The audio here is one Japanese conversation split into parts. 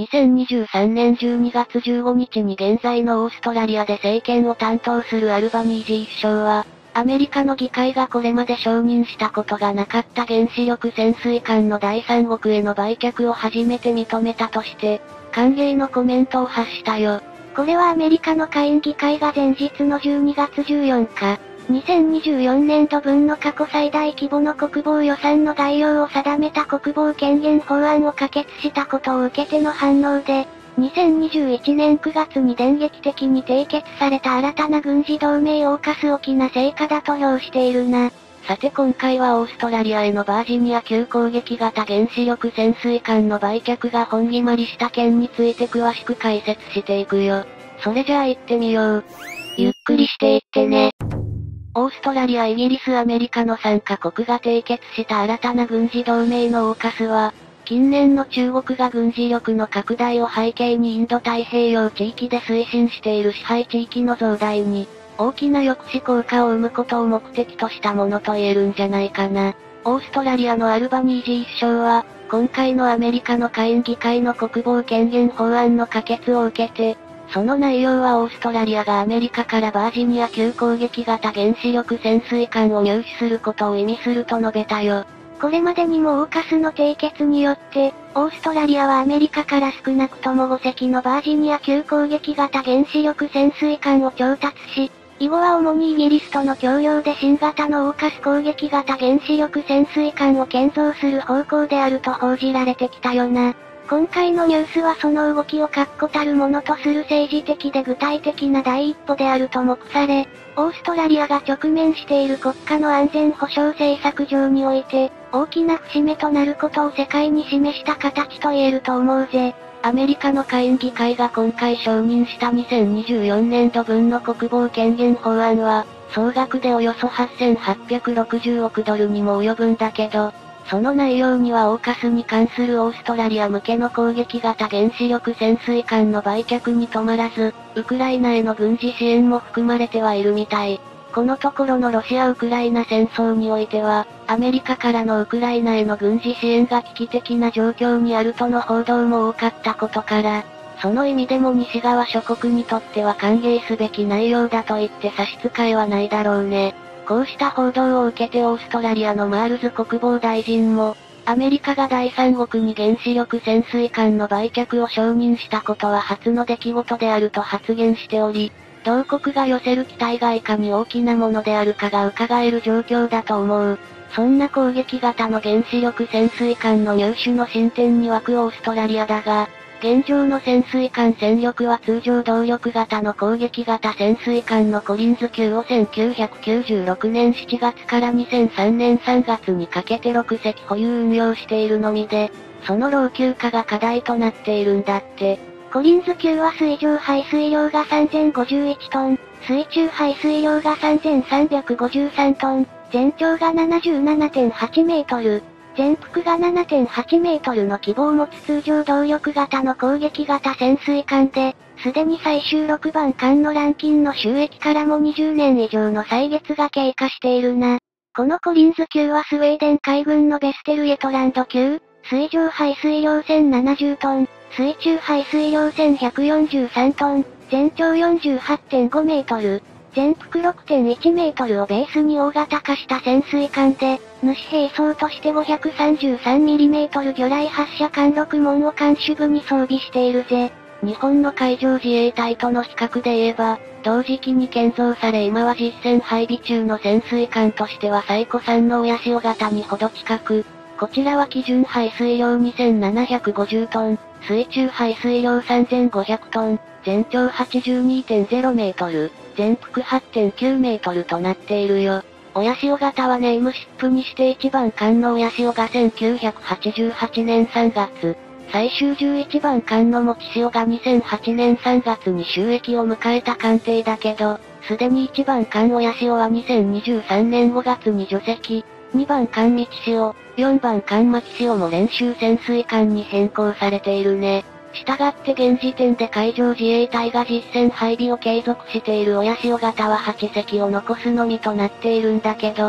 2023年12月15日に現在のオーストラリアで政権を担当するアルバニージー首相は、アメリカの議会がこれまで承認したことがなかった原子力潜水艦の第3国への売却を初めて認めたとして、歓迎のコメントを発したよ。 これはアメリカの下院議会が前日の12月14日、2024年度分の過去最大規模の国防予算の概要を定めた国防権限法案を可決したことを受けての反応で、2021年9月に電撃的に締結された新たな軍事同盟オーカス沖な成果だと評しているな。 さて今回はオーストラリアへのバージニア級攻撃型原子力潜水艦の売却が本決まりした件について詳しく解説していくよ。それじゃあ行ってみよう。ゆっくりしていってね。オーストラリア、イギリス、アメリカの3カ国が締結した新たな軍事同盟のオーカスは、近年の中国が軍事力の拡大を背景にインド太平洋地域で推進している支配地域の増大に、大きな抑止効果を生むことを目的としたものと言えるんじゃないかな。オーストラリアのアルバニージー首相は、今回のアメリカの下院議会の国防権限法案の可決を受けて、その内容はオーストラリアがアメリカからバージニア級攻撃型原子力潜水艦を入手することを意味すると述べたよ。 これまでにもオーカスの締結によって、オーストラリアはアメリカから少なくとも5隻のバージニア級攻撃型原子力潜水艦を調達し、以後は主にイギリスとの協業で新型のオーカス攻撃型原子力潜水艦を建造する方向であると報じられてきたよな。今回のニュースはその動きを確固たるものとする政治的で具体的な第一歩であると目され、オーストラリアが直面している国家の安全保障政策上において、大きな節目となることを世界に示した形と言えると思うぜ。 アメリカの下院議会が今回承認した2024年度分の国防権限法案は、総額でおよそ8860億ドルにも及ぶんだけど、その内容にはオーカスに関するオーストラリア向けの攻撃型原子力潜水艦の売却に止まらず、ウクライナへの軍事支援も含まれてはいるみたい。このところのロシア・ウクライナ戦争においては、アメリカからのウクライナへの軍事支援が危機的な状況にあるとの報道も多かったことから、その意味でも西側諸国にとっては歓迎すべき内容だと言って差し支えはないだろうね。こうした報道を受けてオーストラリアのマールズ国防大臣も、アメリカが第三国に原子力潜水艦の売却を承認したことは初の出来事であると発言しており、同国が寄せる期待がいかに大きなものであるかが伺える状況だと思う。そんな攻撃型の原子力潜水艦の入手の進展に沸くオーストラリアだが、現状の潜水艦戦力は通常動力型の攻撃型潜水艦のコリンズ級を1996年7月から2003年3月にかけて6隻保有運用しているのみで、その老朽化が課題となっているんだって。 コリンズ級は水上排水量が3051トン、水中排水量が3353トン、全長が 77.8 メートル。全幅が 7.8 メートルの規模を持つ通常動力型の攻撃型潜水艦で、すでに最終6番艦のランキンの収益からも20年以上の歳月が経過しているな。このコリンズ級はスウェーデン海軍のベステルイェトランド級、水上排水量1070トン、水中排水量1143トン、全長 48.5 メートル。全幅 6.1 メートルをベースに大型化した潜水艦で、主兵装として 533mm 魚雷発射艦6門を艦首部に装備しているぜ。 日本の海上自衛隊との比較で言えば、同時期に建造され今は実戦配備中の潜水艦としては最古参の親潮型にほど近く、こちらは基準排水量2750トン、水中排水量3500トン、全長 82.0 メートル、全幅 8.9 メートルとなっているよ。親潮型はネームシップにして1番艦の親潮が1988年3月、最終11番艦の持ち潮が2008年3月に収益を迎えた艦艇だけど、すでに1番艦親潮は2023年5月に除籍、2番艦道潮、4番艦巻潮も練習潜水艦に変更されているね。したがって現時点で海上自衛隊が実戦配備を継続している親潮型は8隻を残すのみとなっているんだけど、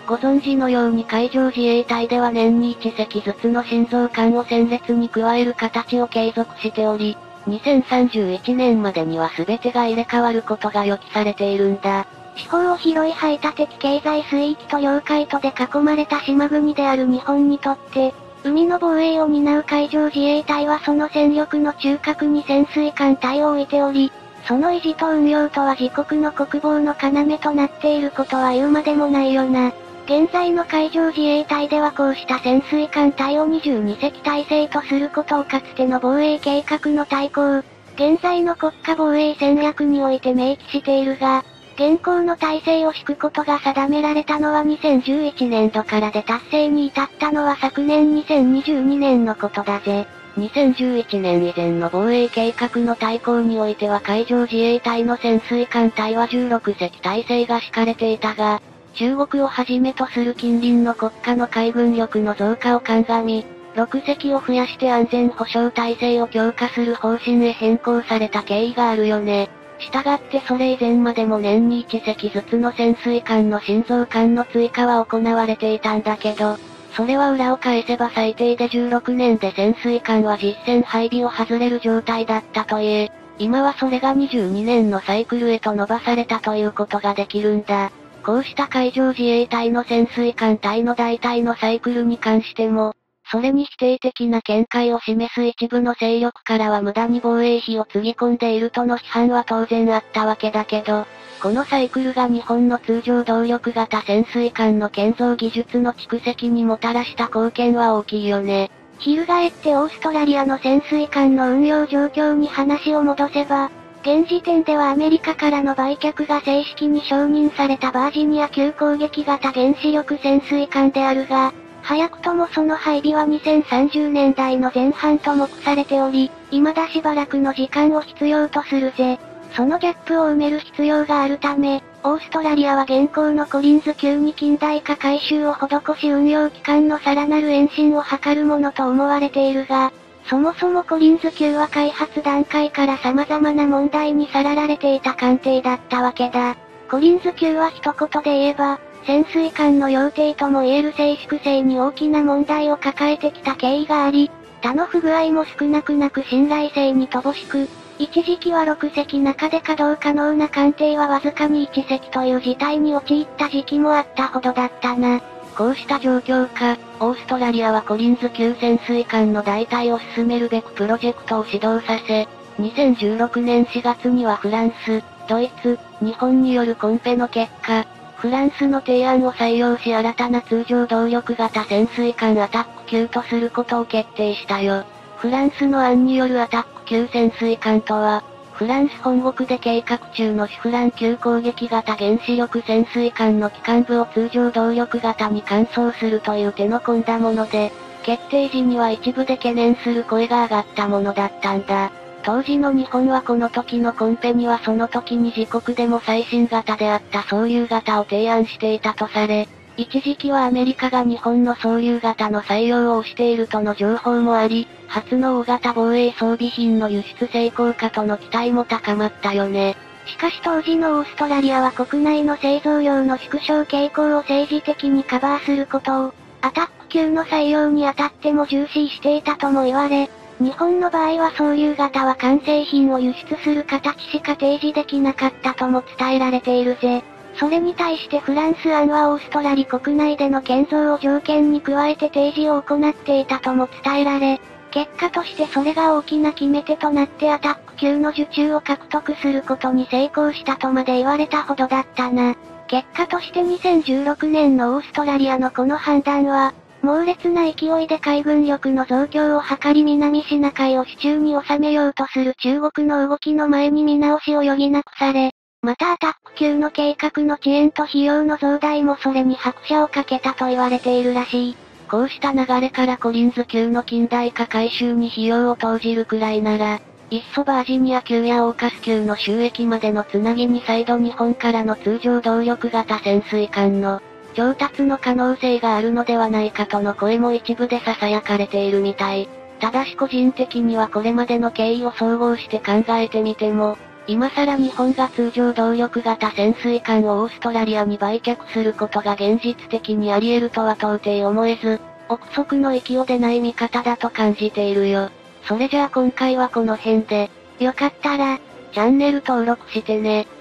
ご存知のように海上自衛隊では年に1隻ずつの新造艦を戦列に加える形を継続しており、2031年までには全てが入れ替わることが予期されているんだ。 四方を広い排他的経済水域と領海とで囲まれた島国である日本にとって、海の防衛を担う海上自衛隊はその戦力の中核に潜水艦隊を置いており、その維持と運用とは自国の国防の要となっていることは言うまでもないよな。現在の海上自衛隊ではこうした潜水艦隊を22隻体制とすることをかつての防衛計画の大綱、現在の国家防衛戦略において明記しているが、現行の体制を敷くことが定められたのは2011年度からで達成に至ったのは昨年2022年のことだぜ。 2011年以前の防衛計画の大綱においては海上自衛隊の潜水艦隊は16隻体制が敷かれていたが、中国をはじめとする近隣の国家の海軍力の増加を鑑み、6隻を増やして安全保障体制を強化する方針へ変更された経緯があるよね。したがってそれ以前までも年に1隻ずつの潜水艦の新増艦の追加は行われていたんだけど、それは裏を返せば最低で16年で潜水艦は実戦配備を外れる状態だったといえ、今はそれが22年のサイクルへと伸ばされたということができるんだ。こうした海上自衛隊の潜水艦隊の大体のサイクルに関しても、それに否定的な見解を示す一部の勢力からは無駄に防衛費をつぎ込んでいるとの批判は当然あったわけだけど、このサイクルが日本の通常動力型潜水艦の建造技術の蓄積にもたらした貢献は大きいよね。 翻ってオーストラリアの潜水艦の運用状況に話を戻せば、現時点ではアメリカからの売却が正式に承認されたバージニア級攻撃型原子力潜水艦であるが、早くともその配備は2030年代の前半と目されており、未だしばらくの時間を必要とするぜ。そのギャップを埋める必要があるため、オーストラリアは現行のコリンズ級に近代化改修を施し運用期間のさらなる延伸を図るものと思われているが、そもそもコリンズ級は開発段階から様々な問題にさらられていた艦艇だったわけだ。コリンズ級は一言で言えば、潜水艦の要艇とも言える静粛性に大きな問題を抱えてきた経緯があり、他の不具合も少なくなく信頼性に乏しく、一時期は6隻中で稼働可能な艦艇はわずかに1隻という事態に陥った時期もあったほどだったな。 こうした状況下、オーストラリアはコリンズ級潜水艦の代替を進めるべくプロジェクトを始動させ、2016年4月にはフランス、ドイツ、日本によるコンペの結果、フランスの提案を採用し新たな通常動力型潜水艦アタック級とすることを決定したよ。フランスの案によるアタック級潜水艦とは、フランス本国で計画中のシュフラン級攻撃型原子力潜水艦の機関部を通常動力型に換装するという手の込んだもので、決定時には一部で懸念する声が上がったものだったんだ。当時の日本はこの時のコンペにはその時に自国でも最新型であった双竜型を提案していたとされ、一時期はアメリカが日本の双竜型の採用を推しているとの情報もあり、初の大型防衛装備品の輸出成功化との期待も高まったよね。 しかし当時のオーストラリアは国内の製造量の縮小傾向を政治的にカバーすることを、アタック級の採用にあたっても重視していたとも言われ、日本の場合は双竜型は完成品を輸出する形しか提示できなかったとも伝えられているぜ。それに対してフランス案はオーストラリ国内での建造を条件に加えて提示を行っていたとも伝えられ、結果としてそれが大きな決め手となってアタック級の受注を獲得することに成功したとまで言われたほどだったな。結果として2016年のオーストラリアのこの判断は、猛烈な勢いで海軍力の増強を図り南シナ海を手中に収めようとする中国の動きの前に見直しを余儀なくされ、またアタック級の計画の遅延と費用の増大もそれに拍車をかけたと言われているらしい。 こうした流れからコリンズ級の近代化改修に費用を投じるくらいなら、いっそバージニア級やオーカス級の収益までのつなぎに再度日本からの通常動力型潜水艦の調達の可能性があるのではないかとの声も一部で囁かれているみたい。ただし個人的にはこれまでの経緯を総合して考えてみても、 今更日本が通常動力型潜水艦をオーストラリアに売却することが現実的にあり得るとは到底思えず、憶測の域を出ない見方だと感じているよ。それじゃあ今回はこの辺で、 よかったら、 チャンネル登録してね。